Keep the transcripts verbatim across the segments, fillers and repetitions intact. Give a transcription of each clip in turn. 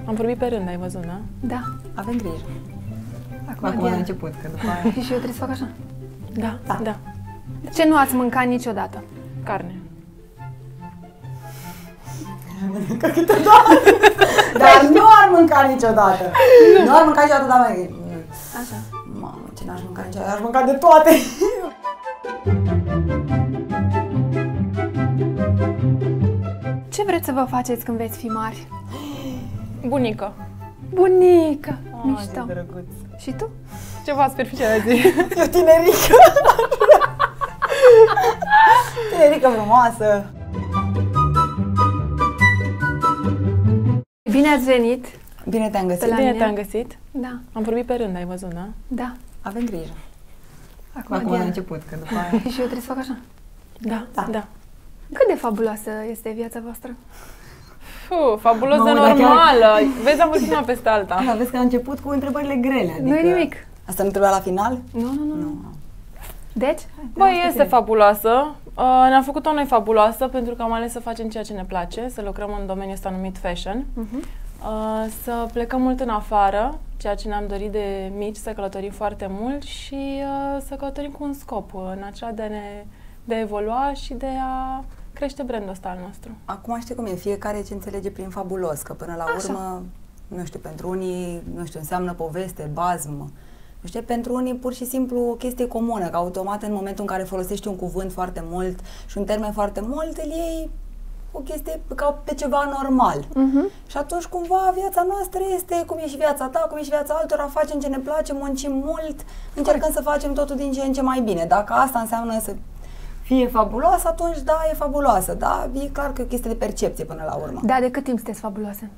Am vorbit pe rând, ai văzut, da? Da. Avem grijă. Acum, Acum la început, că după aia... Și eu trebuie să fac așa. Da, da. da. Ce nu ați mâncat niciodată? Carne. Dar nu ar mânca niciodată. Nu ar mânca niciodată, dar mai... Așa. Mamă, ce n-aș mânca niciodată? Aș mânca de toate. Ce vreți să vă faceți când veți fi mari? Bunică. Bunică! Oh, Mișto. ce drăguț. Și tu? Ceva superficial azi. Eu tinerică. Tinerică frumoasă. Bine ați venit! Bine te-am găsit. la Bine mine. te-am găsit. Da. Am vorbit pe rând, ai văzut, da? Da. Avem grijă. Acum, Acum la Diana. început, că după aia... Și eu trebuie să fac așa. Da, Da. da. Cât de fabuloasă este viața voastră? Fuh, fabulos de Mamă, dar chiar- normală. Vezi, am vorbit una peste alta. Da, vezi că a început cu întrebările grele. Adică... Nu-i nimic. Asta nu trebuia la final? Nu, nu, nu. nu. Nu. Deci? Băi, este fabuloasă. Uh, ne-am făcut-o noi fabuloasă pentru că am ales să facem ceea ce ne place, să lucrăm în domeniul ăsta numit fashion, Uh-huh. uh, să plecăm mult în afară, ceea ce ne-am dorit de mici, să călătorim foarte mult și uh, să călătorim cu un scop, în acela de, ne, de a evolua și de a crește brandul ăsta al nostru. Acum știi cum e, fiecare ce înțelege prin fabulos, că până la Așa. urmă, nu știu, pentru unii, nu știu, înseamnă poveste, bazm, nu știu, pentru unii pur și simplu o chestie comună, că automat în momentul în care folosești un cuvânt foarte mult și un termen foarte mult, îl iei o chestie ca pe ceva normal. Uh-huh. Și atunci cumva viața noastră este cum e și viața ta, cum e și viața altora, facem ce ne place, muncim mult, încercăm să facem totul din ce în ce mai bine. Dacă asta înseamnă să fie fabuloasă, atunci da, e fabuloasă, da, e clar că e o chestie de percepție până la urmă. Da, de cât timp sunteți fabuloase?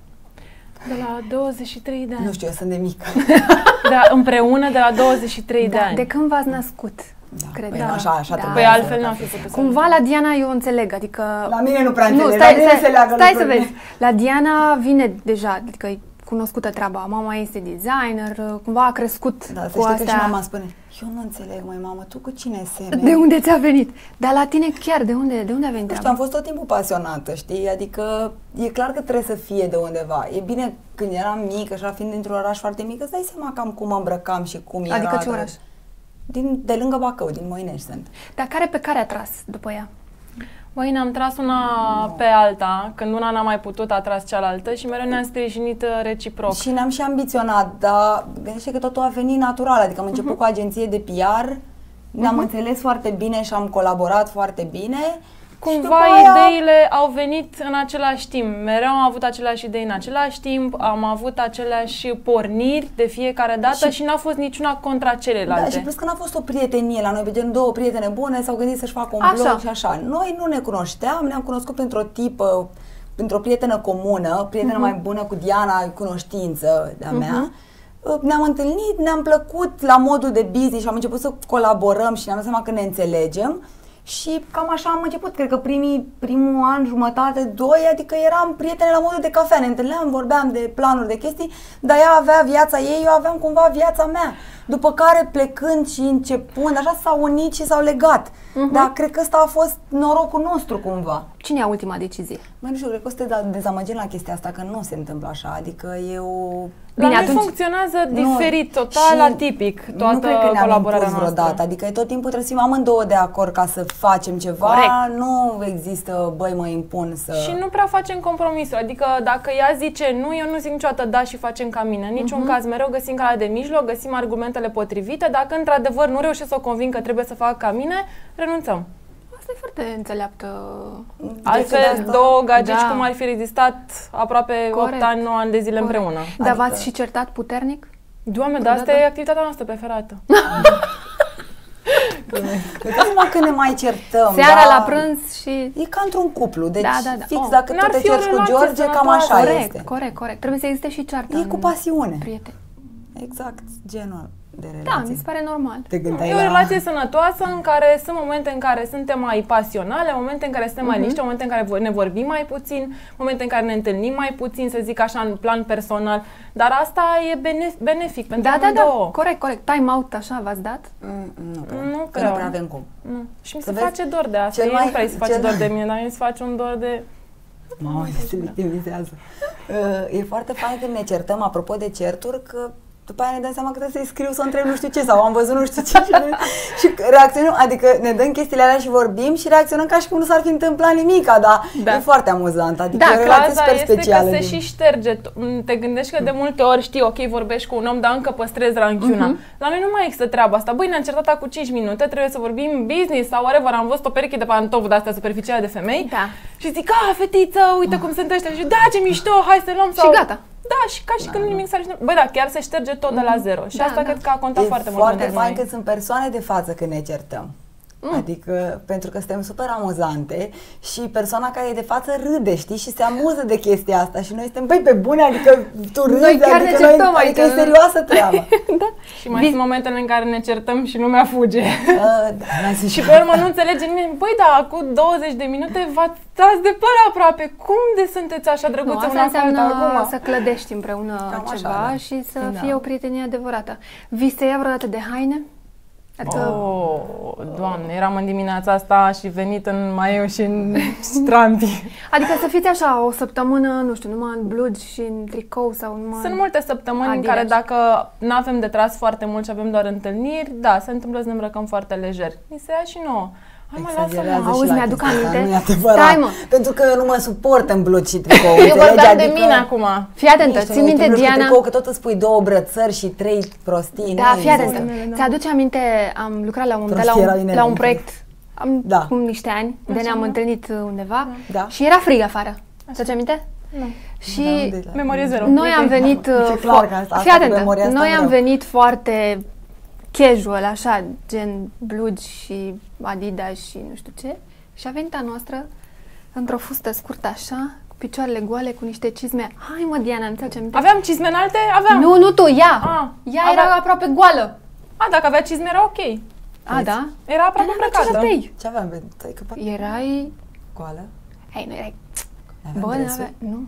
De la douăzeci și trei de ani. Nu știu, eu sunt de mică. Da, împreună de la douăzeci și trei de Da. ani. De când v-ați născut? Da, Cred. păi Da. așa, așa Da. trebuie Păi să- altfel n-am fi putut să... Cumva la Diana eu înțeleg, adică... La mine nu prea Nu, înțeleg, stai, la mine stai, se leagă stai să lucrurile. vezi. La Diana vine deja, adică e cunoscută treaba. Mama este designer, cumva a crescut Da, să cu știi astea. că și mama spune, eu nu înțeleg, măi, mamă, tu cu cine semeni? De unde ți-a venit? Dar la tine chiar, de unde, de unde a venit Nu știu, treaba? am fost tot timpul pasionată, știi? Adică e clar că trebuie să fie de undeva. E bine, când eram mică, așa fiind dintr-un oraș foarte mic, îți dai seama cam cum mă îmbrăcam și cum era. Adică ce oraș? Din, de lângă Bacău, din Moinești sunt. Dar care pe care a tras după ea? Băi, ne-am tras una pe alta, când una n-a mai putut, a tras cealaltă și mereu ne-am sprijinit uh, reciproc. Și ne-am și ambiționat, dar gândește că totul a venit natural, adică am început uh-huh. cu agenție de P R, ne-am uh-huh. înțeles foarte bine și am colaborat foarte bine. Cumva și după aia... ideile au venit în același timp. Mereu am avut aceleași idei în același timp, am avut aceleași porniri de fiecare dată și, și n-a fost niciuna contra celelalte. Da, și plus că n-a fost o prietenie la noi, pe gen două prietene bune, s-au gândit să-și facă un Așa. blog și așa. Noi nu ne cunoșteam, ne-am cunoscut printr-o tipă, printr-o prietenă comună, prietenă uh-huh. mai bună cu Diana, cunoștință de-a mea. Uh-huh. Ne-am întâlnit, ne-am plăcut la modul de business și am început să colaborăm și ne-am dat seama că ne înțelegem. Și cam așa am început, cred că primii, primul an, jumătate, doi, adică eram prietene la modul de cafea, ne întâlneam, vorbeam de planuri, de chestii, dar ea avea viața ei, eu aveam cumva viața mea. După care plecând și începând, așa s-au unit și s-au legat. Uh-huh. Dar cred că ăsta a fost norocul nostru cumva. Cine ia ultima decizie? Măi, nu știu, cred că o să te dezamăgim la chestia asta, că nu se întâmplă așa, adică e o... La Bine, noi atunci- funcționează Nu, diferit, total și atipic, toată nu cred că ne-am colaborarea impus noastră. vreodată, adică tot timpul trebuie să fim amândouă de acord ca să facem ceva. Corect. Nu există, băi, mă impun să... Și nu prea facem compromisuri, adică dacă ea zice nu, eu nu zic niciodată da și facem ca mine. În niciun uh-huh. caz, mereu găsim calea de mijloc, găsim argumentele potrivite. Dacă într-adevăr nu reușesc să o conving că trebuie să facă ca mine, renunțăm. Asta e foarte înțeleaptă. Altfel, două gagici Da. cum ar fi rezistat aproape Corect. opt ani, nouă ani de zile Corect. împreună. Dar Adică- v-ați și certat puternic? Doamne, dar asta e activitatea noastră preferată. Acum când ne mai certăm, Seara da, la prânz și... e ca într-un cuplu, deci Da, da, da. fix Oh. dacă N-ar tu te fi o cerci cu relație George, cam sănătoasă. așa Corect, este. corect, corect. Trebuie să existe și ceartă. E în cu pasiune. Prieteni. Exact, genul de Da, relație. mi se pare normal. Te gândeai E o la... relație sănătoasă în care sunt momente în care suntem mai pasionale, momente în care suntem mai liniște, momente în care ne vorbim mai puțin, momente în care ne întâlnim mai puțin, să zic așa, în plan personal. Dar asta e bene- benefic pentru Da, da, da, amândouă. corect, corect. Time out, așa v-ați dat? Mm, nu prea, Nu că prea. nu prea avem cum. Nu. Și mi Să se vezi, face dor de asta. cel Ei mai- nu prea îi se face cel- dor de mine, dar mi se face un dor de... Mamă, se selectivizează. Uh, e foarte fain când ne certăm, apropo de certuri, că după aia ne dăm seama că trebuie să-i scriu, să întreb nu știu ce, sau am văzut nu știu ce și, ne, și reacționăm, adică ne dăm chestiile alea și vorbim și reacționăm ca și cum nu s-ar fi întâmplat nimica, dar da. e foarte amuzant, adică da, e o relație super este specială. Că se și șterge. Te gândești că de multe ori știi, ok, vorbești cu un om, dar încă păstrezi ranchiuna. Uh-huh. La noi nu mai există treaba asta. Băi, ne-am certat cu cinci minute, trebuie să vorbim business sau whatever, am văzut o pereche de pantofi de-astea superficiale de femei Da. și zic, a, fetiță, uite cum sunt ăștia și da, ce mișto, hai să luăm sau... Și gata. Da, și ca și da, când nimic s-ar șterge. Băi, da, chiar se șterge tot de la zero. Și da, asta da. cred că a contat e foarte mult foarte pentru fain noi. că sunt persoane de față când ne certăm. Mm. Adică, pentru că suntem super amuzante și persoana care e de față râde, știi, și se amuză de chestia asta și noi suntem, băi, pe bune, adică tu râzi, Noi chiar adică, ne certăm noi, adică aici. e serioasă treaba. Da. Și mai sunt momentele în care ne certăm și lumea fuge. Uh, da, și pe urmă nu înțelege nimeni. Băi, da, cu douăzeci de minute v-ați tras de păr aproape. Cum de sunteți așa Nu, drăguță asta una înseamnă acum? să clădești împreună Cam așa, ceva da. și să Da. fie o prietenie adevărată. Vi se ia vreodată de haine? Adică, Oh, Doamne, eram în dimineața asta și venit în maieu și în strampi. adică să fiți așa o săptămână, nu știu, numai în blugi și în tricou sau numai... Sunt multe săptămâni în Adidas. care dacă nu avem de tras foarte mult și avem doar întâlniri, da, se întâmplă să ne îmbrăcăm foarte lejer. Mi se ia și nouă. Hai mă, Exagerează lasă-mă. și Auzi, la mi-aduc chestia asta, aminte. nu e adevărat. Stai, mă. Pentru că eu nu mă suport în blugi și tricou. Eu înțelegi? vorbeam de Adică mine acum. Fii atentă, niște ții minte, blugi cu Diana... tricou, că tot îți spui două brățări și trei prostii. Da, nu fii există. atentă. Ți-aduce aminte, am lucrat la un, de la Prostii erau un, inelente. la un proiect am, Da. cu niște ani, de ne-am întâlnit undeva Da. și era frig afară. Ți-aduce aminte? Nu. Și Da, unde e la- Memorie zero. noi am venit... E uh, clar fo- că asta- asta Fii cu atentă, memoria asta noi nu am vreau. venit foarte casual, așa, gen blugi și Adidas și nu știu ce. Și a venit a noastră într-o fustă scurtă așa, cu picioarele goale, cu niște cizme. Hai mă, Diana, nu ți-aduce aminte? Aveam cizme înalte? Aveam. Nu, nu tu, ea! Ah, ea avea- era aproape goală. A, dacă avea cizme era ok. A, da? Era aproape Dar n-am îmbrăcată. ce Ce aveam? Pe- Stai că pa- Erai... Goală? Hai, nu erai... Aveam Bă, dresuri? n-avea... Nu.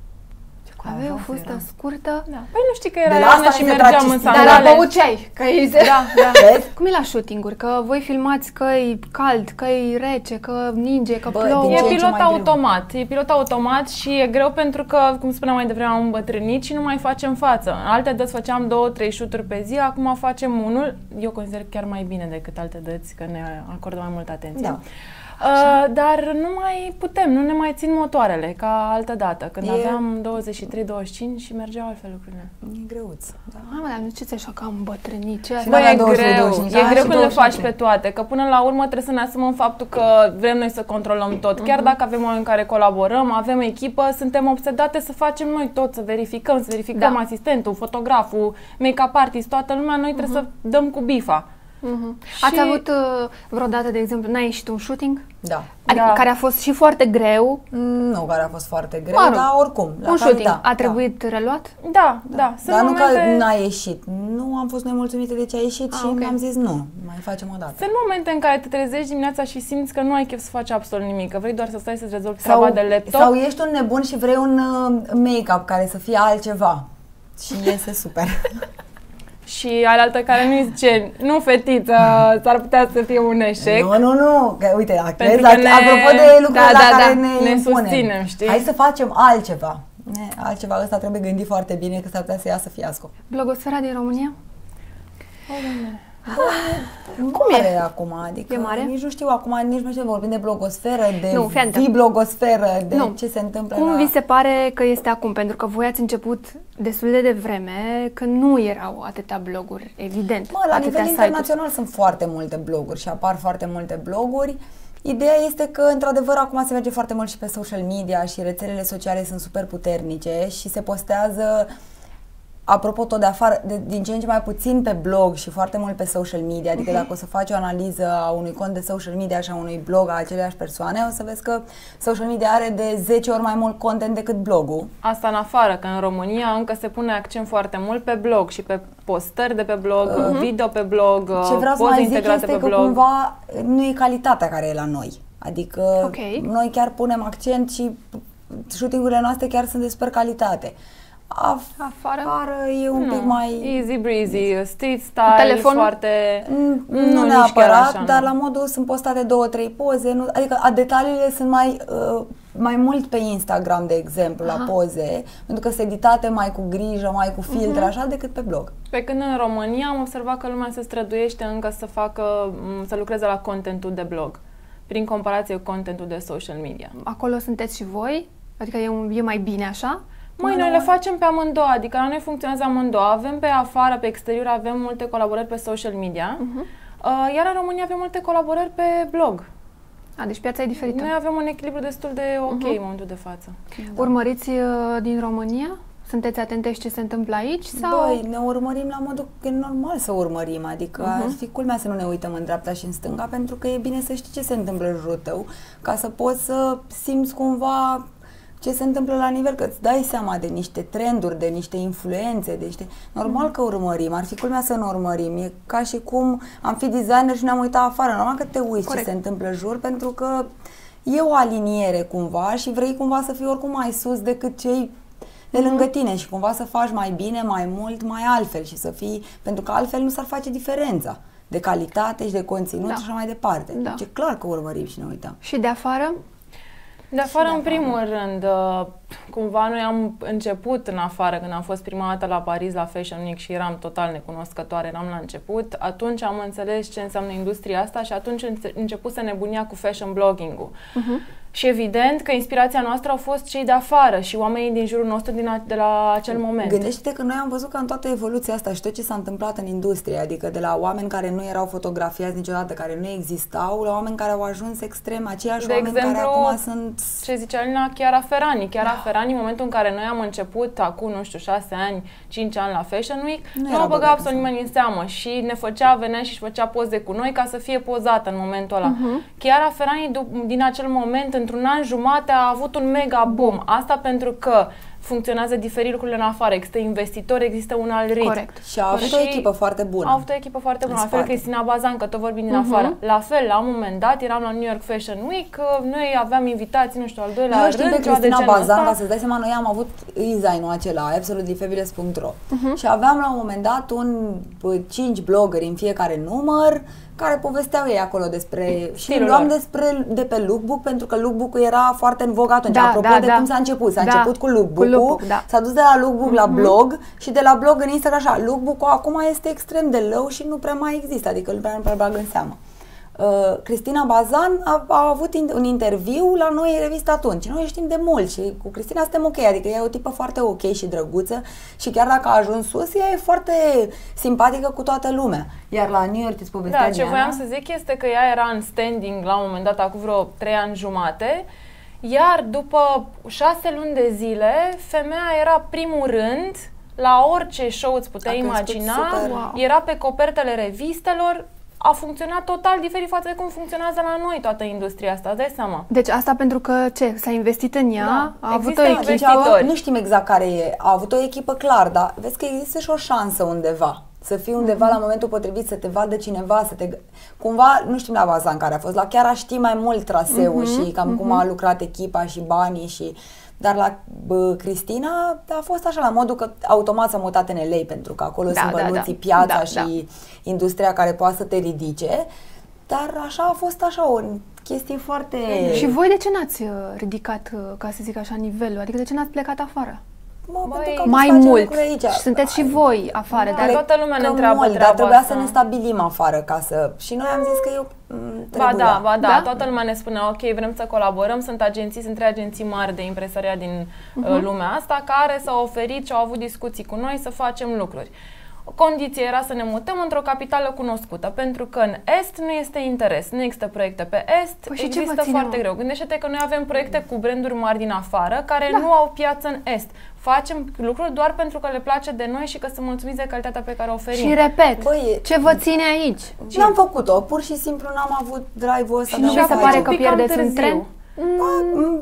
Avea o fustă eram. scurtă. Da. Păi nu știi că era De la iarnă asta și mi se mergeam trage în stilul. Dar la sandale. băut ceai, că e Da, da. Vezi? Cum e la shooting-uri? Că voi filmați că e cald, că e rece, că ninge, că Bă, plouă. din E ce în ce pilot mai greu. automat, e pilot automat și e greu pentru că, cum spuneam mai devreme, am îmbătrânit și nu mai facem față. În alte dăți făceam două, trei shoot-uri pe zi, acum facem unul. Eu consider chiar mai bine decât alte dăți, că ne acordă mai multă atenție. Da. Uh, dar nu mai putem, nu ne mai țin motoarele ca altă dată, când E- aveam douăzeci și trei douăzeci și cinci și mergeau altfel lucrurile. E greuț. Da. Hai mă, dar nu ce așa că am îmbătrânit, ce Și asta? Băi, n-aveam e douăzeci și trei, greu, douăzeci și cinci, e da, greu și când le douăzeci și faci trei. pe toate, că până la urmă trebuie să ne asumăm faptul că vrem noi să controlăm tot. Chiar dacă avem oameni care colaborăm, avem echipă, suntem obsedate să facem noi tot, să verificăm, să verificăm Da. asistentul, fotograful, make-up artist, toată lumea, noi trebuie să dăm cu bifa. Uh-huh. Și- Ați avut uh, vreodată, de exemplu, n-ai ieșit un shooting? Da. Adică Da. care a fost și foarte greu, Nu, care a fost foarte greu, Mă rog, dar oricum. La un care, shooting, da, a trebuit reluat? Da, da, sunt Dar nu momente... că n-a ieșit. Nu am fost nemulțumite de ce a ieșit Ah, și ok. am zis nu, mai facem o dată. Sunt momente în care te trezești dimineața și simți că nu ai chef să faci absolut nimic, că vrei doar să stai să-ți rezolvi Sau, treaba de laptop. sau ești un nebun și vrei un uh, make-up care să fie altceva. Și iese super. Și alaltă care nu zice, nu fetiță, s-ar putea să fie un eșec. Nu, nu, nu. Că, uite, Pentru vezi, că ne- apropo de lucrurile da, la da, care da, ne, ne impunem. susținem, știi? Hai să facem altceva. Ne, altceva ăsta trebuie gândit foarte bine, că s-ar putea să iasă fiasco. Blogosfera din România? Cum mare e acum? Adică E mare? nici nu știu acum, nici nu știu, vorbim de blogosferă, de Nu, fii atentă. vi-blogosferă, de Nu. ce se întâmplă Cum la... vi se pare că este acum? Pentru că voi ați început destul de devreme, când nu erau atâtea bloguri, evident. Mă, la atâtea nivel site-uri. internațional sunt foarte multe bloguri și apar foarte multe bloguri. Ideea este că, într-adevăr, acum se merge foarte mult și pe social media și rețelele sociale sunt super puternice și se postează, apropo, tot de afară, de, din ce în ce mai puțin pe blog și foarte mult pe social media. Adică dacă o să faci o analiză a unui cont de social media și a unui blog a aceleași persoane, o să vezi că social media are de zece ori mai mult content decât blogul. Asta în afară, că în România încă se pune accent foarte mult pe blog și pe postări de pe blog, uh-huh. video pe blog, Ce vreau să poze mai zic integrate este pe că blog. cumva nu e calitatea care e la noi. Adică Ok. noi chiar punem accent și shooting-urile noastre chiar sunt de super calitate. Af- Afară? afară e un Nu, pic mai... easy breezy, street style, telefonul? foarte... Nu, nu, nu nici neapărat, chiar așa, dar nu. la modul sunt postate două, trei poze, nu, adică a, detaliile sunt mai uh, mai mult pe Instagram, de exemplu, Aha. la poze, pentru că sunt editate mai cu grijă, mai cu filtre, uh-huh. așa, decât pe blog. Pe când în România am observat că lumea se străduiește încă să facă, să lucreze la contentul de blog, prin comparație cu contentul de social media. Acolo sunteți și voi? Adică e, un, e mai bine așa? Măi, noi le facem pe amândouă, adică la noi funcționează amândouă. Avem pe afară, pe exterior, avem multe colaborări pe social media, uh-huh. uh, iar în România avem multe colaborări pe blog. A, deci piața e diferită. Noi avem un echilibru destul de ok uh-huh. în momentul de față. Da. Urmăriți uh, din România? Sunteți atente și ce se întâmplă aici? Sau? Băi, ne urmărim la modul că e normal să urmărim, adică uh-huh. ar fi culmea să nu ne uităm în dreapta și în stânga, pentru că e bine să știi ce se întâmplă în jurul tău, ca să poți să simți cumva ce se întâmplă la nivel, că îți dai seama de niște trenduri, de niște influențe, de niște... Normal că urmărim, ar fi culmea să nu urmărim. E ca și cum am fi designer și ne-am uitat afară. Normal că te uiți Corect. Ce se întâmplă în jur, pentru că e o aliniere cumva și vrei cumva să fii oricum mai sus decât cei de lângă tine și cumva să faci mai bine, mai mult, mai altfel și să fii... Pentru că altfel nu s-ar face diferența de calitate și de conținut da. Și așa mai departe. Da. Deci e clar că urmărim și ne uităm. Și de afară? De afară, în primul rând, cumva noi am început în afară, când am fost prima dată la Paris, la Fashion Week și eram total necunoscătoare, eram la început, atunci am înțeles ce înseamnă industria asta și atunci început să nebunia cu fashion blogging-ul. Uh-huh. Și evident că inspirația noastră au fost cei de afară și oamenii din jurul nostru din a, de la acel moment. Gândește-te că noi am văzut că în toată evoluția asta și tot ce s-a întâmplat în industrie, adică de la oameni care nu erau fotografiați niciodată, care nu existau, la oameni care au ajuns extrem, aceiași de oameni exemplu, care acum sunt... ce zicea Alina, Chiara Ferrani. Chiara da. Ferrani, în momentul în care noi am început, acum, nu știu, șase ani, cinci ani la Fashion Week, nu, nu o băga absolut nimeni în seamă și ne făcea, venea și își făcea poze cu noi ca să fie pozată în momentul ăla. Uh-huh. Chiara Ferrani, din acel moment, într-un an jumătate, a avut un mega boom. Asta pentru că funcționează diferit lucrurile în afară. Există investitori, există un alt ritm. Corect. Și a avut și o echipă foarte bună. A avut o echipă foarte bună. La fel Cristina Bazan, că tot vorbim din uh-huh. afară. La fel, la un moment dat, eram la New York Fashion Week, noi aveam invitații, nu știu, al doilea rând. Știi pe Cristina Bazan, ca să-ți dai seama, noi am avut design-ul acela, absolutely fabulous punct ro uh-huh. și aveam la un moment dat un cinci blogări în fiecare număr care povesteau ei acolo despre... Și luam despre, de pe lookbook, pentru că lookbook-ul era foarte în vogă atunci. Da, Apropo da, de da. cum s-a început. S-a da. început cu lookbook-ul, lookbook, da. s-a dus de la lookbook mm-hmm. la blog și de la blog în Instagram așa. Lookbook-ul acum este extrem de low și nu prea mai există, adică nu prea, nu prea bag în seamă. Uh, Cristina Bazan a, a avut in, un interviu la noi în revistă atunci. Noi știm de mult și cu Cristina suntem ok, adică ea e o tipă foarte ok și drăguță și chiar dacă a ajuns sus, ea e foarte simpatică cu toată lumea. Iar la New York îți povestea Da, ce voiam să zic este că ea era în standing la un moment dat, acum vreo trei ani jumate, iar după șase luni de zile, femeia era primul rând la orice show îți puteai imagina, wow. era pe copertele revistelor. A funcționat total diferit față de cum funcționează la noi toată industria asta, îți dai seama. Deci asta pentru că ce? S-a investit în ea? Da, a avut o echipă. Nu știm exact care e. A avut o echipă clar, dar vezi că există și o șansă undeva. Să fii undeva mm-hmm. la momentul potrivit, să te vadă cineva, să te... Cumva, nu știm la Bazan care a fost, la Chiara știi mai mult traseul mm-hmm. și cam mm-hmm. cum a lucrat echipa și banii și... Dar la bă, Cristina a fost așa, la modul că automat s-a mutat în L A, pentru că acolo da, sunt bănuții, da, da. piața da, și da. industria care poate să te ridice. Dar așa a fost așa o chestie foarte... Și voi de ce n-ați ridicat, ca să zic așa, nivelul? Adică de ce n-ați plecat afară? Mă, Băi, mai mult. Și sunteți și voi afară. Da, dar toată lumea ne întreabă mult, dar trebuia asta. să ne stabilim afară ca să... Și noi am zis că eu Ba da, ba da, da, toată lumea ne spune ok, vrem să colaborăm, sunt agenții, sunt trei agenții mari de impresariat din uh-huh. lumea asta care s-au oferit și au avut discuții cu noi să facem lucruri. Condiția era să ne mutăm într-o capitală cunoscută, pentru că în Est nu este interes, nu există proiecte pe Est, păi există foarte greu. Gândește-te că noi avem proiecte cu branduri mari din afară care da. nu au piață în Est. Facem lucruri doar pentru că le place de noi și că sunt mulțumiți de calitatea pe care o oferim. Și repet, Băi, ce vă ține aici? N-am făcut-o, pur și simplu n-am avut drive-ul ăsta. Și nu vi se pare că pierdeți un tren? Mm.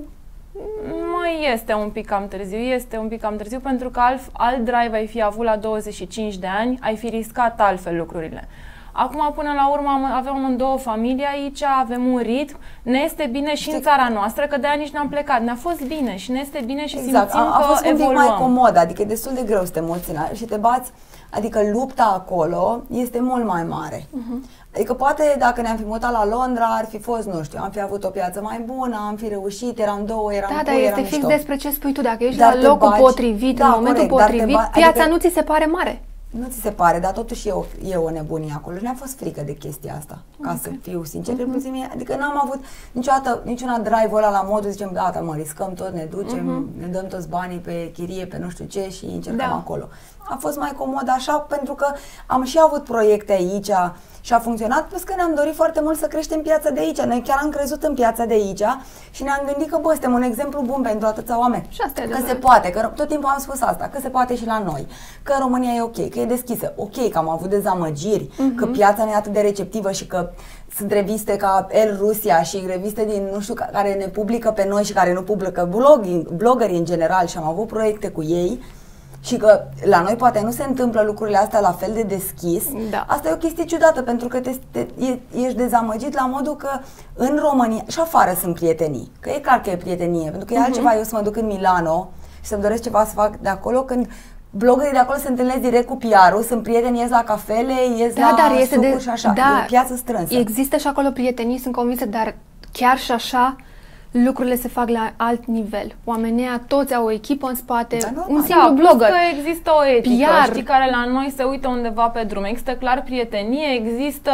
Mai este un pic cam târziu, este un pic cam târziu pentru că alt, alt drive ai fi avut la douăzeci și cinci de ani, ai fi riscat altfel lucrurile. Acum, până la urmă, am, avem amândouă familii aici, avem un ritm, ne este bine și în țara noastră, că de-aia nici n-am plecat. Ne-a fost bine și ne este bine și exact. simțim a, a că fost un pic evoluăm. mai comod, adică e destul de greu să te emoționali și te bați, adică lupta acolo este mult mai mare. Uh-huh. Adică poate dacă ne-am fi mutat la Londra ar fi fost, nu știu, am fi avut o piață mai bună, am fi reușit, eram două, eram Da, cu, dar este eram fix mișto. despre ce spui tu, dacă ești Dar la te locul bagi- potrivit, da, în momentul corect, dar te potrivit, ba- piața adică- nu ți se pare mare. Nu ți se pare, dar totuși e o, e o nebunie acolo. Și ne-a fost frică de chestia asta, ca okay. să fiu sincer. Uh-huh. Mie, adică n-am avut niciodată, niciuna drive-ul ăla la modul, zicem, gata, mă, riscăm tot, ne ducem, uh-huh. ne dăm toți banii pe chirie, pe nu știu ce și încercăm da. acolo. A fost mai comod așa, pentru că am și avut proiecte aici și a funcționat, plus că ne-am dorit foarte mult să creștem piața de aici. Noi chiar am crezut în piața de aici și ne-am gândit că, bă, suntem un exemplu bun pentru atâția oameni. Și asta e că adevărat. se poate, că tot timpul am spus asta, că se poate și la noi, că România e ok, că e deschisă, ok, că am avut dezamăgiri, uh-huh. că piața nu e atât de receptivă și că sunt reviste ca El Rusia și reviste din, nu știu, care ne publică pe noi și care nu publică blogging, bloggerii în general și am avut proiecte cu ei. Și că la noi poate nu se întâmplă lucrurile astea la fel de deschis. Da. Asta e o chestie ciudată, pentru că te, te, e, ești dezamăgit la modul că în România și afară sunt prietenii. Că e clar că e prietenie, pentru că e uh-huh. altceva eu să mă duc în Milano și să-mi doresc ceva să fac de acolo când bloggerii de acolo se întâlnesc direct cu P R-ul, sunt prieteni, ies la cafele, ies da, la dar este sucuri de, și așa. da, E piață strânsă. Există și acolo prietenii, sunt convinsă, dar chiar și așa lucrurile se fac la alt nivel. Oamenii toți au o echipă în spate, da, un Da, singur blogger. că există o etică, P R. știi, care la noi se uită undeva pe drum. Există clar prietenie, există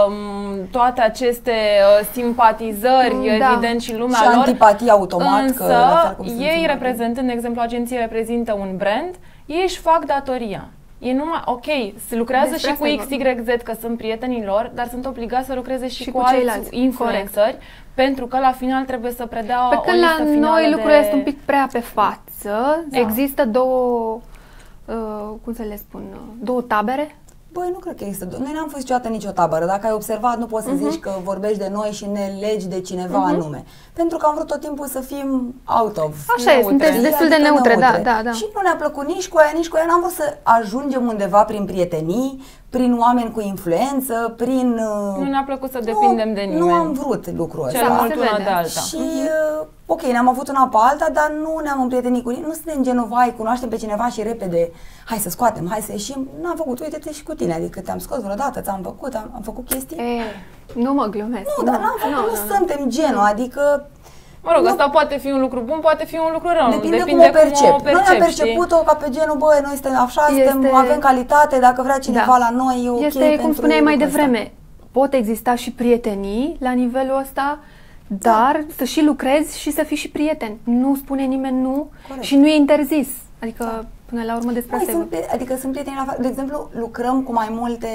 m, toate aceste uh, simpatizări, Da. evident, și lumea și lor. antipatie automat. Însă, că, la fel cum sunt ei simpatii. reprezentând, de exemplu, agenții reprezintă un brand, ei își fac datoria. E numai, ok, se lucrează Despre și cu asta e X Y Z, că sunt prietenii lor, dar sunt obligați să lucreze și, Și cu, cu alți ceilalți. influenceri, pentru că la final trebuie să predea Pe o când listă la finală noi de... lucrurile sunt un pic prea pe față, Da. există două, uh, cum să le spun, uh, două tabere. Băi, nu cred că există. Noi n-am fost niciodată nicio tabără. Dacă ai observat, nu poți să Uh-huh. zici că vorbești de noi și ne legi de cineva Uh-huh. anume. Pentru că am vrut tot timpul să fim out of. Așa e, sunteți destul de adică neutre, da, da, da. Și nu ne-a plăcut nici cu aia, nici cu aia. N-am vrut să ajungem undeva prin prietenii, prin oameni cu influență, prin... Nu ne-a plăcut să depindem nu, de nimeni. Nu am vrut lucrul ăsta. Cel mult Se una vede. de alta. Și, uh, ok, ne-am avut una pe alta, dar nu ne-am împrietenit cu nimeni. Nu suntem genul, vai, cunoaștem pe cineva și repede, hai să scoatem, hai să ieșim. N-am făcut, uite-te și cu tine, adică te-am scos vreodată, ți-am făcut, am, am făcut chestii. E, nu mă glumesc. Nu, dar n-am făcut, nu, nu, nu suntem genul, adică... Mă rog, nu, asta poate fi un lucru bun, poate fi un lucru rău. depinde, Depinde cum o percep. cum o Noi am percepi, perceput-o ca pe genul, băi, noi suntem așa, Este- suntem, avem calitate, dacă vrea cineva Da. la noi, e ok. Este, pentru cum spuneai mai lucrul ăsta. devreme, pot exista și prietenii la nivelul ăsta, dar să și lucrezi și să fii și prieten. Nu spune nimeni nu. Corect. Și nu e interzis. Adică, până la urmă, despre Mai asta e sunt, vorba. pri- adică sunt prieteni la față. De exemplu, lucrăm cu mai multe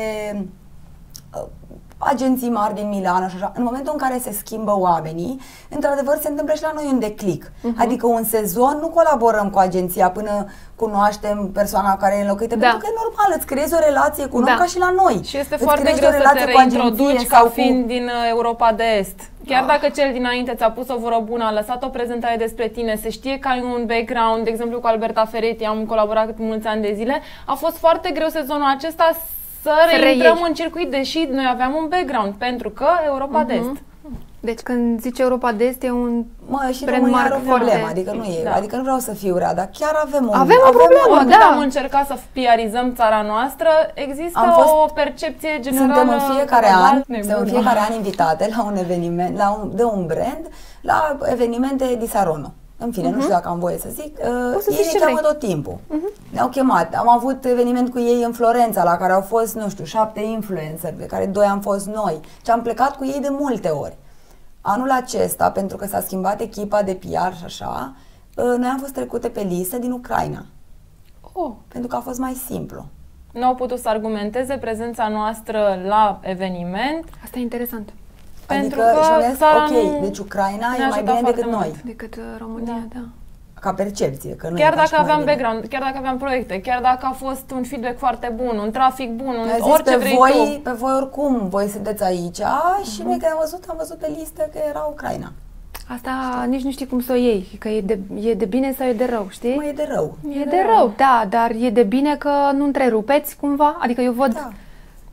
uh, agenții mari din Milano și așa. În momentul în care se schimbă oamenii, într-adevăr se întâmplă și la noi un declic. Uh-huh. Adică un sezon nu colaborăm cu agenția până cunoaștem persoana care e înlocuită, Da. pentru că e normal, îți creezi o relație cu un om Da. ca și la noi. Și este Îți foarte creezi greu o să relație te cu agenție reintroduci sau ca cu- fiind din uh, Europa de Est. Chiar Ah. dacă cel dinainte ți-a pus o vorbă bună, a lăsat o prezentare despre tine, se știe că ai un background, de exemplu cu Alberta Ferretti, am colaborat mulți ani de zile, a fost foarte greu sezonul acesta să reintrăm reiei. în circuit, deși noi aveam un background, pentru că Europa de Est. Deci când zice Europa de Est e un Mă, și brand România are mark o problemă, foarte- adică nu e, Da. adică nu vreau să fiu rea, dar chiar avem o Avem o problemă, Oricât da. am încercat să piarizăm țara noastră, există Am fost- o percepție generală. Suntem în fiecare global an, nebună. suntem în fiecare an invitate la un eveniment, la un, de un brand, la evenimente di Saronno. În fine, uh-huh. nu știu dacă am voie să zic, uh, să ei zici ne ce cheamă vrei. tot timpul. Uh-huh. Ne-au chemat. Am avut eveniment cu ei în Florența, la care au fost, nu știu, șapte influenceri, de care doi am fost noi. Și am plecat cu ei de multe ori. Anul acesta, pentru că s-a schimbat echipa de P R și așa, uh, noi am fost trecute pe listă din Ucraina. Oh. Pentru că a fost mai simplu. Nu au putut să argumenteze prezența noastră la eveniment. Asta e interesant. Pentru adică, că și mi-a zis, țara ok, nu deci Ucraina ne-a e mai ajutat bine foarte decât mult. noi. Decât uh, România, da. da. Ca percepție, că nu Chiar e ca și dacă cum aveam mai bine. background, chiar dacă aveam proiecte, chiar dacă a fost un feedback foarte bun, un trafic bun, un Mi-a zis, orice pe vrei voi, tu. pe voi oricum, voi sunteți aici și noi când am văzut, am văzut pe listă că era Ucraina. Asta nici nu știi cum să o iei, că e de, e de bine sau e de rău, știi? Mă, e de rău. E de rău, da, dar e de bine că nu întrerupeți cumva, adică eu văd Da.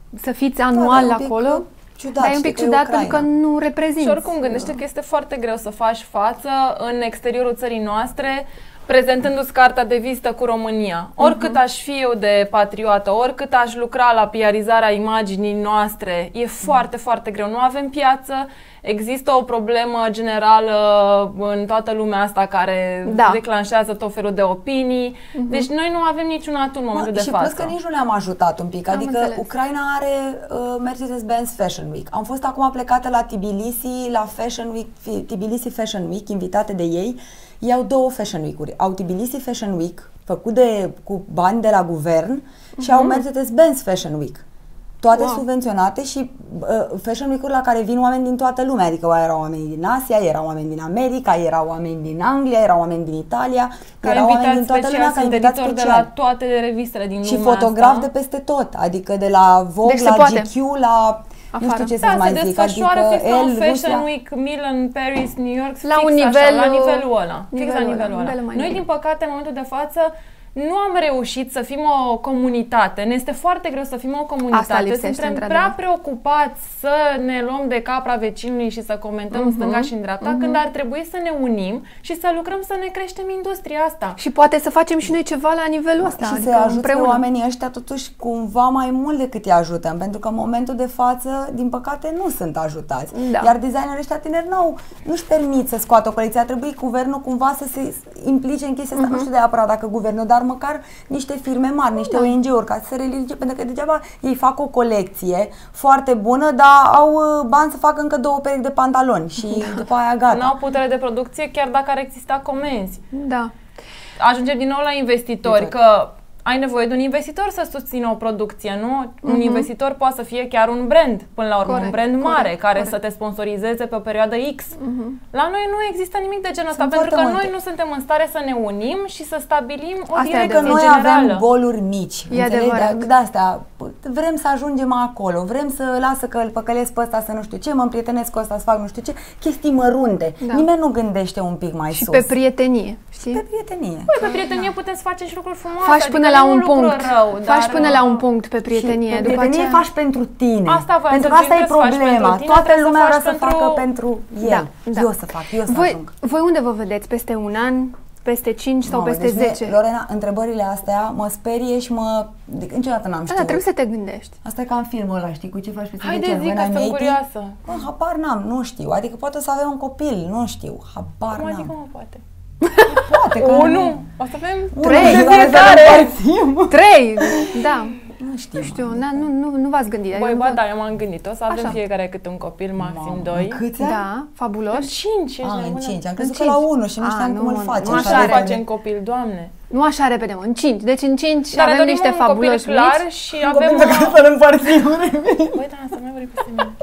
să fiți anual da, acolo. Ciudat, dar e un pic ciudat pentru că nu reprezinți. Și oricum gândește că este foarte greu să faci față în exteriorul țării noastre, prezentându-ți cartea de vizită cu România. Oricât uh-huh. aș fi eu de patriotă, oricât aș lucra la piarizarea imaginii noastre, e foarte, foarte greu. Nu avem piață, există o problemă generală în toată lumea asta care da. declanșează tot felul de opinii. Uh-huh. Deci noi nu avem niciun atu în momentul de și față. Și plus că nici nu ne-am ajutat un pic. Am Adică înțeles. Ucraina are uh, Mercedes-Benz Fashion Week. Am fost acum plecată la Tbilisi, la Fashion Week, Tbilisi Fashion Week, invitate de ei. Ei au două Fashion Week-uri. Au Tbilisi Fashion Week, făcut de, cu bani de la guvern, uh-huh. și au Mercedes-Benz Fashion Week. Toate wow. subvenționate și uh, Fashion Week-uri la care vin oameni din toată lumea. Adică erau oameni din Asia, erau oameni din America, erau oameni din Anglia, erau oameni din Italia, ca erau oameni din toată special, lumea, ca invitat special. De la toate revistele din și lumea fotografi asta. de peste tot. Adică de la Vogue, deci la poate. G Q, la... Afară. Nu știu ce da, să mai se zic. desfășoară Adică fix la un el, Fashion Rusia... Week, Milan, Paris, New York, la fix un nivel, așa, la nivelul ăla. Nivelul fix la nivelul ăla. ăla. Noi, din păcate, în momentul de față, nu am reușit să fim o comunitate. Ne este foarte greu să fim o comunitate. Suntem prea preocupați să ne luăm de capra vecinului și să comentăm uh-huh. stânga și în dreapta, uh-huh. când ar trebui să ne unim și să lucrăm să ne creștem industria asta. Și poate să facem și noi ceva la nivelul ăsta. Și adică să ajute împreună. oamenii ăștia totuși cumva mai mult decât îi ajutăm. Pentru că în momentul de față, din păcate, nu sunt ajutați. Da. Iar designerii ăștia tineri n-au, nu-și permit să scoată o colecție. Ar trebui guvernul cumva să se implice în chestia asta. Uh-huh. Nu știu de apărat dacă guvernul, dar măcar niște firme mari, niște da. O N G-uri, ca să se religie, pentru că degeaba ei fac o colecție foarte bună, dar au bani să facă încă două perechi de pantaloni și da. După aia gata. Nu au putere de producție, chiar dacă ar exista comenzi. Da. Ajungem din nou la investitori, Uite. că ai nevoie de un investitor să susțină o producție, nu? Uh-huh. Un investitor poate să fie chiar un brand, până la urmă, corect, un brand mare, corect, care corect. Să te sponsorizeze pe o perioadă X. Uh-huh. La noi nu există nimic de genul ăsta, pentru că multe. Noi nu suntem în stare să ne unim și să stabilim o asta direcție că noi generală. avem goluri mici, e adevărat. De, de astea, vrem să ajungem acolo, vrem să lasă că îl păcălesc pe ăsta să nu știu ce, mă împrietenesc cu ăsta să fac nu știu ce, chestii mărunte. Da. Nimeni nu gândește un pic mai și sus. Și pe prietenie, știi? Pe prietenie. Păi, pe prietenie putem să facem și lucruri frumoase. Faci adică până la un punct. Rău, faci dar, până la un punct pe prietenie. Pe după prietenie aceea... faci pentru tine. Asta pentru că asta e problema. Tine, Toată lumea vrea să pentru... facă pentru el. Da, da. Eu să fac, eu să voi, ajung. Voi unde vă vedeți? Peste un an? Peste cinci sau no, peste deci zece? Mie, Lorena, întrebările astea mă sperie și mă... De, niciodată n-am știut. Da, trebuie să te gândești. Asta e ca în filmul ăla, știi, cu ce faci peste Haide, zece ani. Haide, zic că sunt curioasă. Bă, habar n-am, nu știu. Adică poate să avem un copil, nu știu. Habar Cum n-am. adică mă poate? Poate că Unu. O să avem trei. De fiecare. Trei. Da. Nu știu. Nu știu, na, nu, nu, nu v-ați gândit. Băi, ba, da, eu m-am gândit. O să avem Așa. fiecare câte un copil, maxim Mamă, doi. Câți? Da, fabulos. Cinci. A, în cinci. Am crezut în că la cinci. unu și nu A, știam nu, cum îl mă, facem. Nu așa facem copil, Doamne. Nu așa repede, mă, în cinci. Deci în cinci Dar avem niște fabuloși copil clar mici. și avem... Copil de să-l împărțim. Băi, da, să mai vorbim peste mine.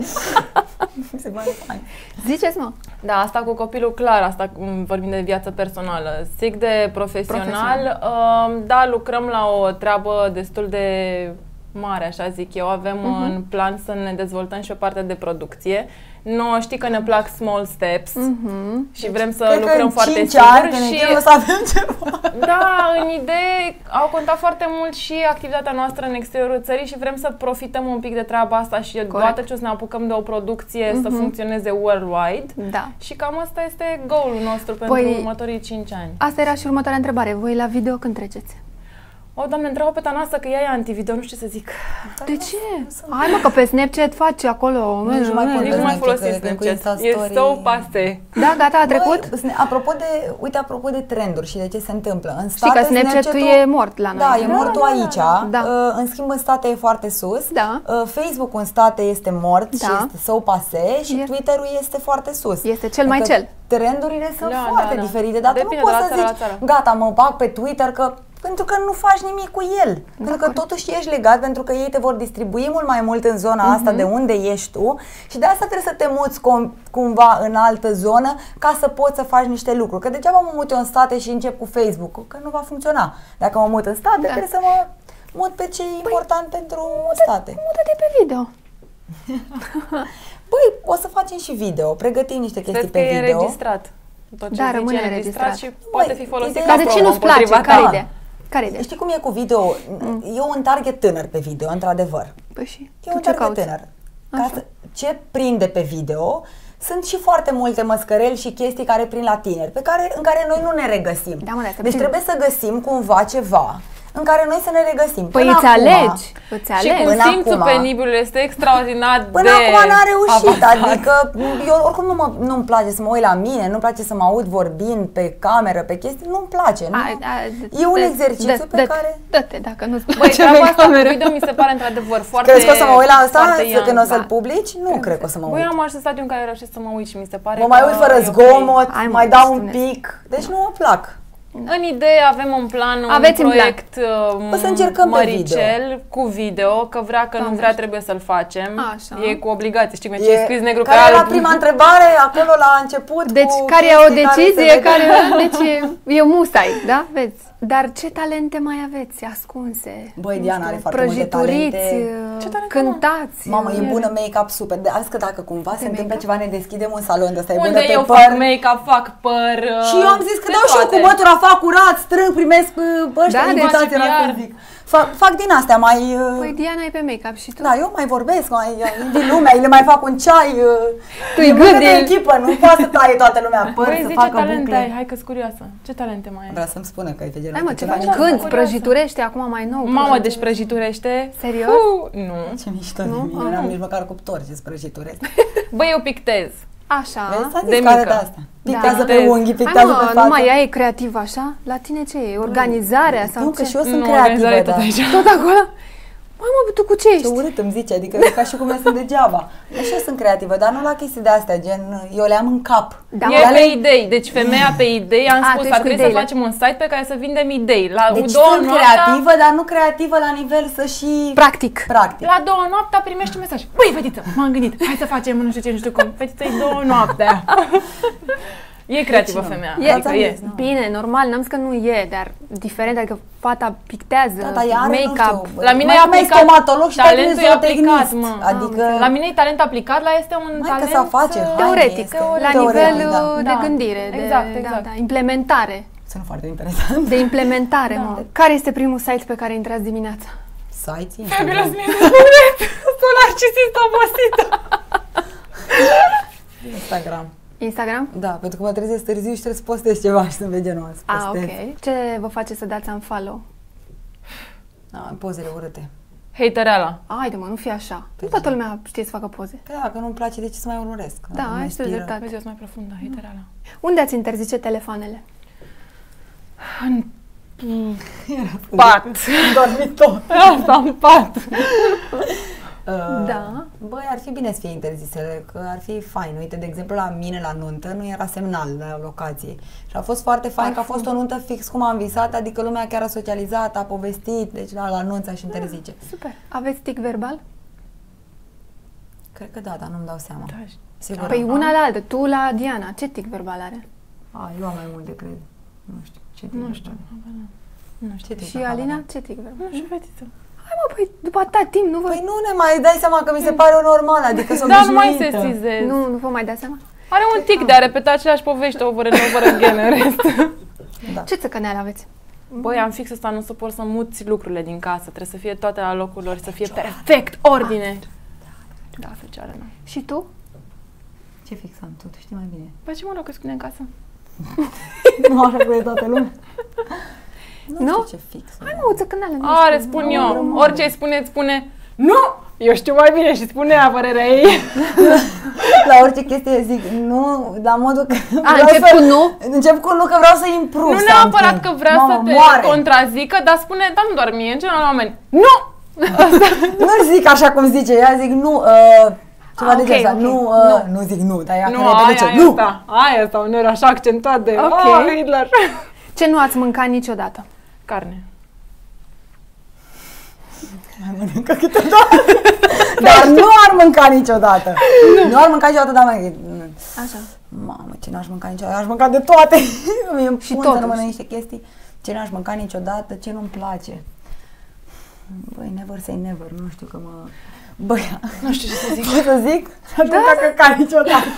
Se pare fain. Ziceți, mă. Da, asta cu copilul clar, asta vorbim de viață personală. Zic de profesional, Profesional. Uh, da, lucrăm la o treabă destul de mare, așa zic eu. Avem uh-huh. în plan să ne dezvoltăm și o parte de producție. Nu, știi că ne plac small steps uh-huh. și vrem să Cred lucrăm că în foarte cinci sigur. ani, Și o să avem ceva. da, în idee au contat foarte mult și activitatea noastră în exteriorul țării și vrem să profităm un pic de treaba asta și odată ce o să ne apucăm de o producție uh-huh. să funcționeze worldwide. Da. Și cam asta este goal-ul nostru pentru Păi, următorii cinci ani. Asta era și următoarea întrebare. Voi la video când treceți? O, Doamne, întreabă pe Tănasă că ea e anti-video, nu știu ce să zic. De ce? Hai mă, că pe Snapchat faci acolo. Nici nu mai Nici nu mai folosim Snapchat. E so pase. Da, gata, a trecut? Băi, apropo de, uite, apropo de trenduri și de ce se întâmplă. În Știi state, că Snapchat-ul e mort la noi. Da, e da, mortul da, aici. Da, da. Uh, în schimb, în state e foarte sus. Da. Uh, Facebook-ul în state este mort Da. și este so pase și e... Twitter-ul este foarte sus. Este cel mai adică cel. Trendurile sunt da, foarte da, da. diferite, dar Depinde tu nu poți de să la zici, țară la țară. gata, mă bag pe Twitter că pentru că nu faci nimic cu el. Da, pentru că corect. totuși ești legat, pentru că ei te vor distribui mult mai mult în zona asta Mhm. de unde ești tu și de asta trebuie să te muți cum, cumva în altă zonă ca să poți să faci niște lucruri. Că degeaba mă mut eu în state și încep cu Facebook-ul, că nu va funcționa. Dacă mă mut în state, Da. trebuie să mă mut pe ce e important pentru state. Mută-te pe video. Băi, o să facem și video, pregătim niște chestii Cred că pe e video. înregistrat. Tot ce Da, zici rămâne e înregistrat înregistrat. și poate Băi, fi folosit ideea- ca Dar de ce promo nu-ți place? împotriva Care ta. idee? Care idee? Știi cum e cu video? Mm. E un target tânăr pe video, într-adevăr. Păi și E tu un ce target cauți? tânăr. Ca să, ce prinde pe video sunt și foarte multe măscăreli și chestii care prind la tineri, pe care, în care noi nu ne regăsim. Da, mă, da, deci trebuie să găsim cumva ceva în care noi să ne regăsim. Păi Până îți acum, alegi, îți Și alegi. cu Până simțul acum- penibil este extraordinar Până de acum n-a reușit, avansat. adică eu oricum nu mă, nu-mi place să mă uit la mine, nu-mi place să mă aud vorbind pe cameră, pe chestii, nu-mi place. Nu? A, a, E un dă- exercițiu dă- pe dă-te, care... Dă-te, dacă nu-ți Băi, place treaba pe asta cu cameră. video mi se pare într-adevăr foarte... Crezi că o să mă uit la asta, foarte să când o young. să-l da. publici? Nu cred că o să mă Băi, uit. eu am ajuns în stadiul în care reușesc să mă uit și mi se pare Mă mai că uit fără e ok. zgomot, Hai, mă, mai dau un spuneți. pic, deci nu mă plac. În idee avem un plan, un Aveți un plan. proiect um, O să încercăm pe măricel cu video, că vrea că nu Doamne vrea ajută. trebuie să-l facem. Așa. E cu obligație, știi cum e, ce e scris negru pe care era alb. prima întrebare acolo la început? Deci, cu care e o chestii care decizie, se care, vede? deci e, e musai, da? Vezi? Dar ce talente mai aveți ascunse? Băi, Nu Diana știu, are foarte multe prăjituriți, talente. Ce talente, cântați. Mamă, e e- bună make-up super. De azi că dacă cumva se întâmplă make-up? ceva, ne deschidem un salon de ăsta, e bună Unde pe eu păr. fac make-up, fac păr. Și eu am zis că de dau și eu cu toate. mătura, fac curat, strâng, primesc uh, ăștia Da, de invitații, face era P R. să zic. Fac, fac din astea mai... uh, Păi Diana e pe make-up și tu? Da, eu mai vorbesc, mai invit lumea, le mai fac un ceai. uh, Tu-i e bună de gândil. echipă, nu poate să taie toată lumea păr, Băi, să zi ce facă talente ai, bucle. hai că-s curioasă. Ce talente mai ai? Vrea să-mi spună că e pe genul Hai mă, ăsta, ce ceva faci? gen- Cânti, curioasă. prăjiturești acum mai nou. Mamă, deci prăjiturește. Serios? Fu, nu. Ce mișto de Nu? mine, Ah. n-am nici măcar cuptor ce sprăjituresc. Băi, eu pictez. Așa. Vezi, s-a de zis care mică. de asta. Pictează Da. pe unghi, Hai pictează pe mă, față. numai ea e creativ așa? La tine ce e? Organizarea sau Nu, că ce? și eu sunt Nu, creativă, organizarea e tot da. aici. Tot acolo? Măi mă, tu cu ce Ce ești? urât îmi zice, adică e ca și cum eu sunt degeaba. Și eu sunt creativă, dar nu la chestii de astea, gen, eu le am în cap. Da, E mă, pe idei, deci femeia pe idei, am A, spus, tu ar ești cu trebui să ideile. facem un site pe care să vindem idei. La Deci două sunt noaptea, creativă, dar nu creativă la nivel să și... Practic. Practic. la două noaptea primești un mesaj. Băi, fetiță, m-am gândit, hai să facem nu știu ce, nu știu cum. Fetiță, e două noaptea. E creativă Deci nu. femeia, E, adică e. bine, normal, n-am zis că nu e, dar diferent, adică fata pictează, Da, dar ea are, nu make-up. știu, La mine mai e cum e aplicat. stomatolog și Talentul talentul e aplicat, mă. Adică... La mine e talent aplicat, la este un Mai că talent să face, uh, hai. Teoretic, este la teoretic, nivel da. uh, de Da. gândire, Exact, de exact. Da, da, implementare. Sunt foarte interesant. De implementare, Da. mă. Care este primul site pe care intrați dimineața? Site, Fabulos, Instagram. mie să spuneți, sunt narcisist obosită. Instagram. Instagram? Da, pentru că mă trezesc târziu și trebuie să postez ceva și să-mi vede genul să Ah, postez. ok. Ce vă face să dați unfollow? Da, pozele urâte. Hatereala. Haide mă, nu fi așa. Nu toată lumea știe să facă poze. Păi dacă nu-mi place, de ce să mai urmăresc? Da, Nu mă ai inspiră. dreptate. Vezi, eu sunt mai profundă, hatereala. Unde ați interzice telefoanele? În pat. Dormitor. Asta în pat. Uh, Da. Băi, ar fi bine să fie interzisele, că ar fi fain. Uite, de exemplu, la mine la nuntă nu era semnal la locație. Și a fost foarte fain că a fost o nuntă fix cum am visat, adică lumea chiar a socializat, a povestit, deci da, la anunț aș interzice. Super. Aveți tic verbal? Cred că da, dar nu-mi dau seama. Da, Sigur. Păi am. una la altă. Tu la Diana. Ce tic verbal are? A, eu am mai multe, cred. Nu știu. Ce nu tic știu. verbal? Nu știu. Ce tic Și verbal Alina? am? Ce tic verbal? Nu știu, fetiță. Hai mă, păi după atâta timp nu vă... Păi nu ne mai dai seama că mi se pare normal, adică sunt Da, nu mai obișnuită. sesizez. Nu, nu vă mai dați seama? Are un tic de a repeta aceleași povești over and over again în rest. Da. Ce țăcăneală aveți? Băi, am fix asta, nu suport să muți lucrurile din casă. Trebuie să fie toate la locul lor, să fie perfect, ordine. Da, fecioară, nu. Și tu? Ce fix am tu, tu știi mai bine. Păi ce mă rog că spune în casă? Nu așa cu e toată lumea. Nu, Nu? știu ce fix. Hai mă, o țăcăneală. nu Are, știu. spun Nu, eu. nu. Orice îi spuneți, spune nu! Eu știu mai bine și spune ea părerea ei. La orice chestie zic nu, la modul că A, vreau încep să, cu nu? Încep cu nu, că vreau să improve Nu neapărat something. că vrea Mamă, să te moare. contrazică, dar spune, da, nu doar mie, în general la oameni. Nu! Nu zic așa cum zice ea, zic nu, uh, ceva Ah, de ok, genul ăsta. ok. Nu, uh, nu zic nu, dar ea Nu, care aia, zice aia nu. asta. Aia asta, uneori așa accentuat de Ok. oh, Hitler. Ce nu ați mâncat niciodată? Carne. Mai mănâncă câteodată. Dar nu ar mânca niciodată. Nu ar mânca niciodată, dar mai... Așa. Mamă, ce n-aș mânca niciodată? Aș mânca de toate. Mie Și pun totuși. să rămână niște chestii. Ce n-aș mânca niciodată, ce nu-mi place. Băi, never say never, nu știu că mă... Băi, Nu știu ce să zic. pot să zic? Aș mânca căcat niciodată.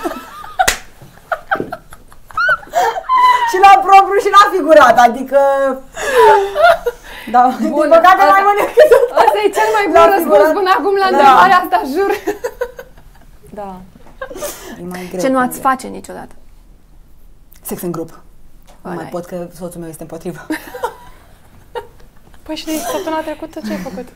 Și la propriu și la figurat, adică... Da, din păcate mai mănânc câteodată. Asta Ăsta e cel mai bun La răspuns figurat. până acum la Da. întrebarea asta, jur. Da. E mai greu. Ce nu ați face niciodată? Sex în grup. Nu mai Ăla-i. pot că soțul meu este împotrivă. Păi și de săptămâna trecută ce ai făcut?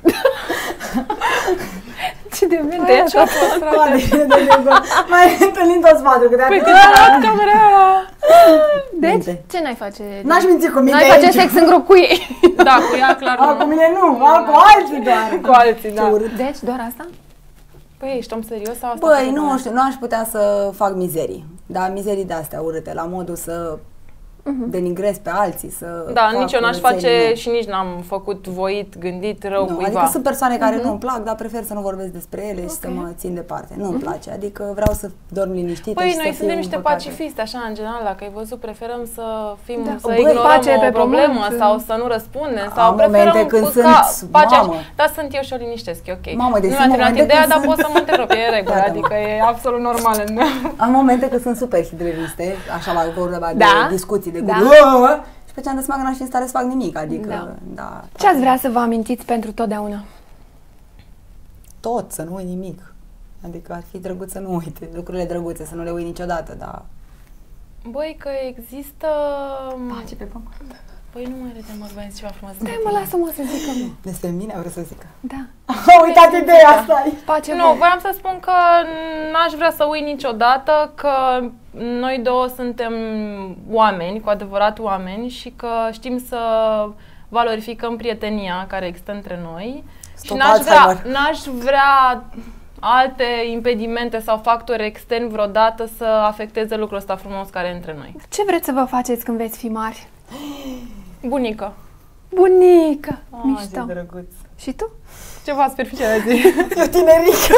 Ce de mente Păi, e ce a asta? fost, frate? Mai întâlnit toți patru, că Păi de când a luat camera aia... Deci, Minte. ce n-ai face? N-aș minți cu mine N-ai face aici. sex în grup cu ei. Da, cu ea clar A, cu nu. mine nu, a, cu alții doar. Cu alții, Ce da. urât. Deci, doar asta? Păi ești om serios sau asta? Băi, cu nu tine? știu, nu aș putea să fac mizerii. Dar mizerii de-astea urâte, la modul să denigrez pe alții, să Da, fac nici eu n-aș curățenii, face nu. și nici n-am făcut voit, gândit rău Nu, cuiva. adică sunt persoane care nu-mi plac, dar prefer să nu vorbesc despre ele și să mă țin departe. Nu-mi place, adică vreau să dorm liniștită Păi și noi să suntem fiu niște împăcată. pacifiste, așa, în general, dacă ai văzut, preferăm să fim, Da. să Băi, ignorăm pace o pe problemă pământ. sau să nu răspundem Am sau preferăm momente când ca sunt, pacea. mamă. Da, sunt eu și o liniștesc, e ok. Mamă, deci nu sunt mi-a terminat momente ideea, când dar sunt- pot să mă întreb, e în regulă, Da, da, adică e absolut normal. Am momente când sunt super hidreviste, așa la vorba de Da? discuții, de Da. gură, și pe ce am de seama că n-aș fi în stare să fac nimic, adică, Da. da. Ce ați vrea să vă amintiți pentru totdeauna? Tot, să nu uit nimic. Adică ar fi drăguț să nu uite, lucrurile drăguțe, să nu le uit niciodată, dar... Băi, că există... Pace pe pământ. Păi nu mai râdem, mă, vreau să ceva frumos. Stai mă, lasă-mă să zic că Despre mine vreau să zic. da. Am uitat ideea asta. Pace Nu, bună. voiam să spun că n-aș vrea să uit niciodată că noi două suntem oameni, cu adevărat oameni, și că știm să valorificăm prietenia care există între noi. Stop și n-aș vrea, Alzheimer. n-aș vrea alte impedimente sau factori externi vreodată să afecteze lucrul ăsta frumos care e între noi. Ce vreți să vă faceți când veți fi mari? Bunică. Bunică! Ah, Mișto. ce drăguț. Și tu? Ceva superficial de zi. Eu tinerică.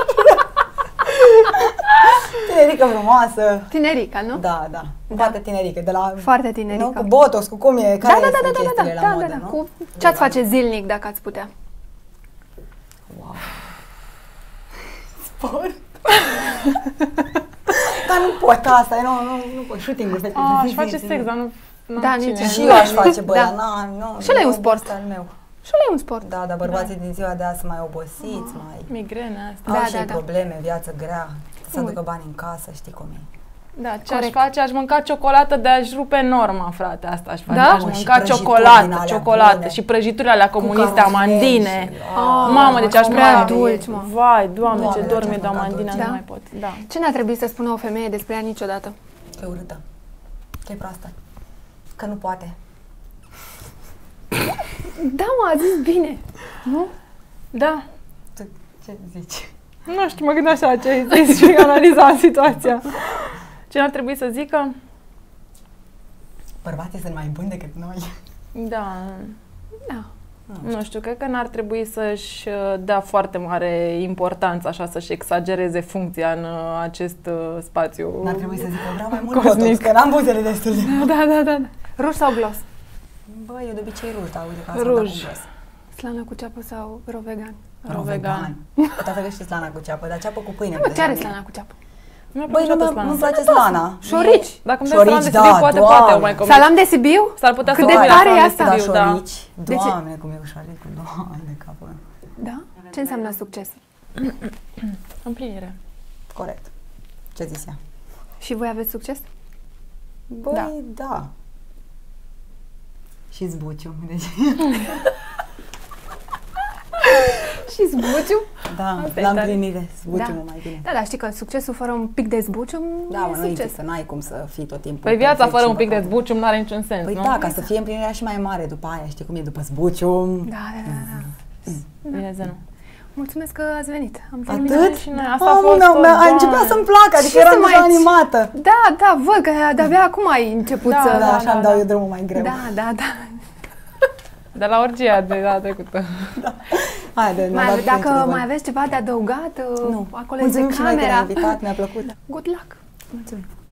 Tinerică frumoasă. Tinerica, nu? Da, da. Foarte tinerică. De la... Foarte tinerică. Nu, cu botox, cu cum e, Da, care da, da, sunt da, da, da, chestiile da, la da, modă, da, da. nu? Cu ce ați face zilnic dacă ați putea? Wow. Sport. Dar nu pot asta, nu, nu, nu pot. Shooting-ul. Ah, aș face sex, dar nu... n-am Da, cine. nici Și eu aș face, bă, Da. dar na, nu. Și ăla e un nu, sport. ăsta al meu. Și ăla e un sport. Da, dar bărbații din ziua de azi sunt mai obosiți, mai... Migrene asta. Au Da, și da, da. probleme, viață grea. Să Ui. aducă bani în casă, știi cum e. Da, ce Corect. aș face? Aș mânca ciocolată de aș rupe norma, frate. Asta aș face. Da? Aș Mă, și mânca prăjituri din ciocolată, alea ciocolată bune. și prăjiturile alea comuniste, carofel amandine. și- Ah, Mamă, deci aș prea mânca... dulci, mă. Vai, Doamne, Doamne, ce dar dorme ce-aș de mânca amandina, dulci. nu Da? mai pot. Da. Ce n-a trebuit să spună o femeie despre ea niciodată? Că e urâtă. Că e proastă. Că nu poate. Da, mă, a zis bine. Nu? Da. Tu ce zici? Nu știu, mă gândeam așa ce ai zis și analizam situația. Ce n-ar trebui să zică? Bărbații sunt mai buni decât noi. Da. Da. Nu știu, cred că n-ar trebui să-și uh, dea foarte mare importanță, așa, să-și exagereze funcția în uh, acest uh, spațiu. N-ar trebui să zic că vreau mai mult Cosmic. botox, că n-am buzele destul de... Da, da, da. Ruj sau glos? Bă, eu de obicei ruj, dar uite că asta Ruj. am dat cu glos. Slană cu ceapă sau rovegan? Rovegan. Poate că și slana cu ceapă, dar ceapă cu pâine. Mă, de ce are exemplu. slana cu ceapă? Mi-a Băi, nu, plăcut mi- slana. nu-mi place slana. Șorici. Dacă îmi dai salam de Șorici, Sibiu, da, poate, Doamne. poate o mai combin. Salam de Sibiu? S-ar putea să Cât o de combin tare salam e de asta? Da, Sibiu, da. șorici. De ce? Doamne, cum e șoricul, doamne, capul meu. Da? Ce înseamnă succes? Împlinire. Corect. Ce zis ea? Și voi aveți succes? Băi, Da. da. da. Și zbuciu. Deci, Și zbuciu? da, Asta e la tare. împlinire. Zbuciu Da. mă mai bine. Da, dar știi că succesul fără un pic de zbuciu Da, nu mă, e nu succes. există, n-ai cum să fii tot timpul. Păi viața perfect fără și un pic de băcat. zbucium n-are niciun sens, Păi nu? da, ca să fie împlinirea și mai mare după aia, știi cum e după zbuciu. Da, da, da, da. Bine, Zenu. Mulțumesc că ați venit. Am terminat. Atât? Și noi, asta a Mamă, fost mi-a, tot, mi-a, a Doamne. început să-mi placă, adică Ce eram să deja mai- animată. Da, da, văd că de-abia acum ai început Da, să... Da, da, așa îmi da, dau da. eu drumul mai greu. da, da, da. De la orgia de data trecută. Haide, ne-a Mai, dat ave- dacă punctul de mai bani. aveți ceva de adăugat, Nu. acolo Mulțumim este și noi că ne-ai camera. invitat, mi-a plăcut. Good luck! Mulțumim.